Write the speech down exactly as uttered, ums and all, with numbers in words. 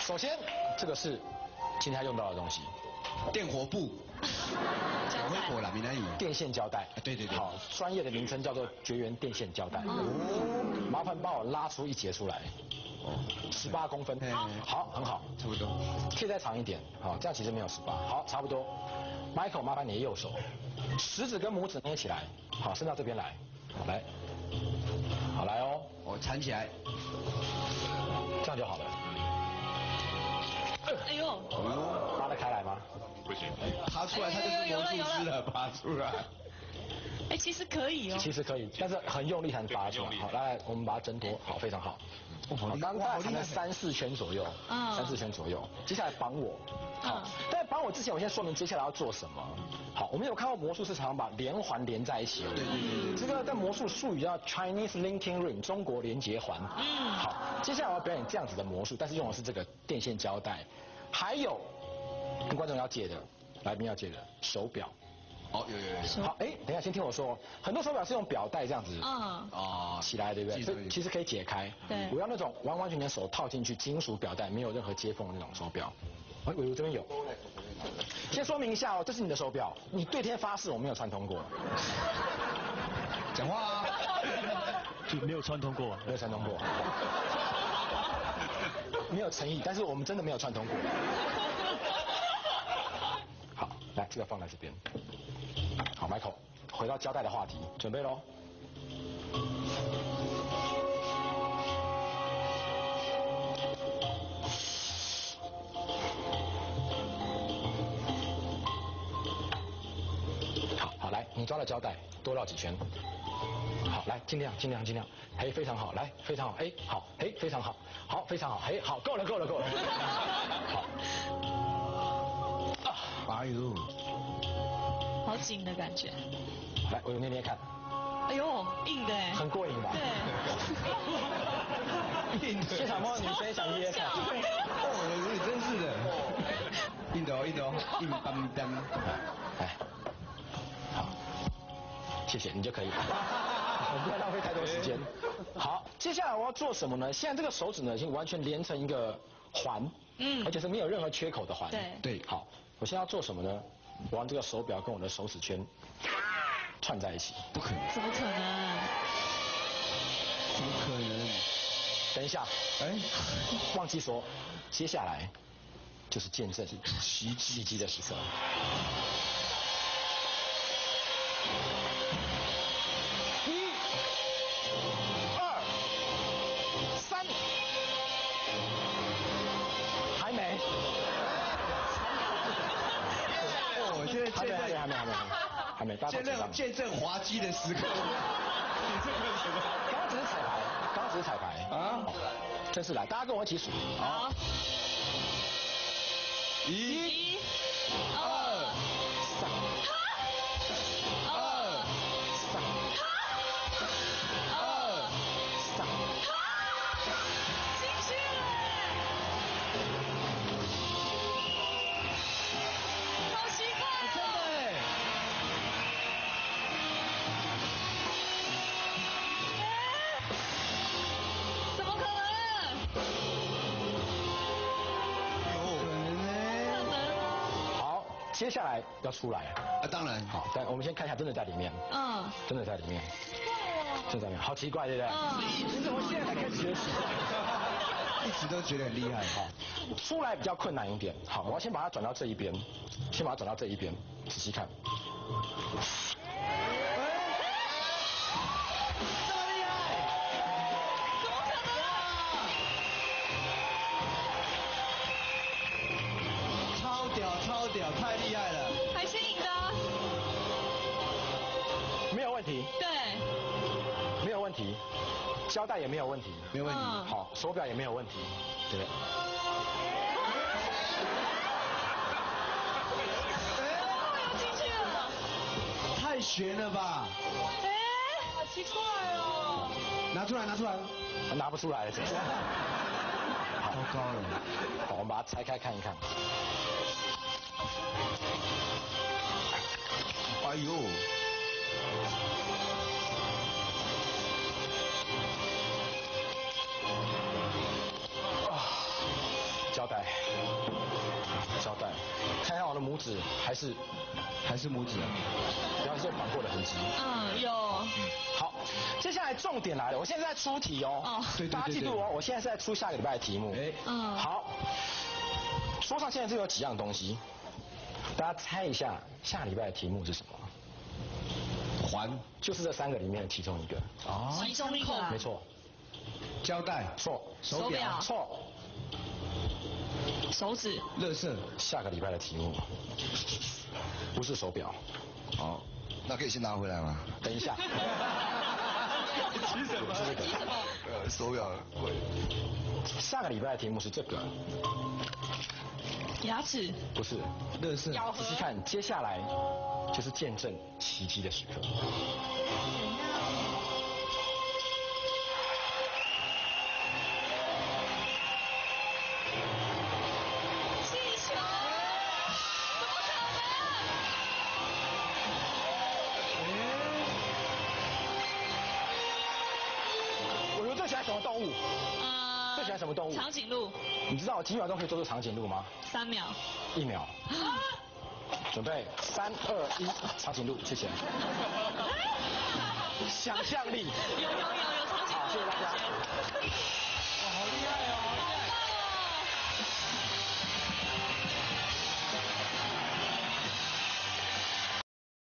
首先，这个是今天要用到的东西， 电火布。小灰火啦，闽南语。 电线胶带。 对对对。 好，专业的名称叫做绝缘电线胶带。哦。麻烦帮我拉出一节出来。哦。十八公分。好，很好。 差不多。 可以再长一点。好，这样其实没有十八。好，差不多。Michael， 麻烦你的右手，食指跟拇指捏起来。好，伸到这边来。好，来。好，来哦。 我缠起来。 这样就好了。 哎呦！ 拉得开来吗？ 不行。 爬出来他就是魔术师了，爬出来。 哎，其实可以哦。 其实可以，但是很用力才能拔出来。好，来，我们把它挣脱，好，非常好。好，刚刚大概缠了三四圈左右，三四圈左右。接下来绑我。好，在绑我之前，我先说明接下来要做什么。好，我们有看过魔术师常常把连环连在一起。对对对。这个在魔术术语叫 Chinese linking ring， 中国连结环。嗯。好，接下来我要表演这样子的魔术，但是用的是这个电线胶带，还有跟观众要借的，来宾要借的手表。 哦，有有有。 好，哎，等一下，先听我说，很多手表是用表带这样子，嗯，哦，起来，对不对？所以其实可以解开。 对。 我要那种完完全全手套进去，金属表带，没有任何接缝的那种手表。哎，我这边有。先说明一下哦，这是你的手表，你对天发誓我没有串通过。 讲话啊！ 就没有串通过， 没有串通过。没有诚意，但是我们真的没有串通过。好，来，这个放在这边。好 ，Michael， 回到胶带的话题，准备喽。好，好，来，你抓了胶带，多绕几圈。好，来，尽量，尽量，尽量，嘿，非常好，来，非常好，哎，好，嘿，非常好，好，非常好，嘿，好，够了，够了，够了。好。 哎呦。 好紧的感觉。 来，我捏捏看。 哎呦，硬的哎。 很过瘾吧？ 对。 硬的。现场摸女生想捏看。 哦，你真是的。硬的哦，硬的哦，硬邦邦。 哎，好，谢谢，你就可以了。我不要浪费太多时间。好，接下来我要做什么呢？现在这个手指呢，已经完全连成一个环，嗯，而且是没有任何缺口的环。 对。 对。好，我现在要做什么呢？我让这个手表跟我的手指圈串在一起。 不可能。 怎么可能？ 怎么可能？ 等一下，哎，忘记说，接下来就是见证奇奇迹的时刻。一、二、三，还没。 我现在还没还没还没还没还没， 见证见证滑稽的时刻。你这个什么？ 刚刚只是彩排，刚刚只是彩排啊！正式来，大家跟我一起数。 好。 一、 二、三。二、三。二、三。 进去了！好奇怪哦！ 真的哎！ 怎么可能？ 有可能呢。 好，接下来要出来。 啊，当然。 好，但我们先看一下，真的在里面。 嗯。 真的在里面。真的在里面，好奇怪，对不对？ 嗯。 你怎么现在才开始学习？ 一直都觉得很厉害。 好，出来比较困难一点。好，我要先把它转到这一边，先把它转到这一边，仔细看。这么厉害？ 怎么可能啊？ 超屌，超屌，太厉害了！ 海鲜赢的。 没有问题。 对。 没有问题。胶带也没有问题， 没有问题。 好，手表也没有问题，对不对？ 又进去了。 太悬了吧！ 哎，好奇怪哦。 拿出来，拿出来。 拿不出来了，这是。 糟糕了。 好，我们把它拆开看一看。 哎呦。 胶带。 拇指还是还是拇指啊？ 然后是有绑过的痕迹。 嗯，有。 好，接下来重点来了，我现在在出题哦。 哦。 对对对对。 大家记住哦，我现在是在出下个礼拜的题目。哎。 嗯。 好，桌上现在就有几样东西，大家猜一下下礼拜的题目是什么？ 环， 就是这三个里面的其中一个。 哦。其中一个。 没错。 胶带， 错。 手表， 错。 手指， 垃圾， 下个礼拜的题目不是手表。 好，那可以先拿回来吗？ 等一下。 急什么？ 急什么？ 呃，手表贵。 下个礼拜的题目是这个。 牙齿， 不是。 垃圾。 咬合。 仔细看，接下来就是见证奇迹的时刻。最喜欢什么动物？呃，最喜欢什么动物？ 长颈鹿。 你知道我几秒钟可以做出长颈鹿吗？ 三秒。 一秒。准备，三二一，长颈鹿，谢谢。想象力。 有有有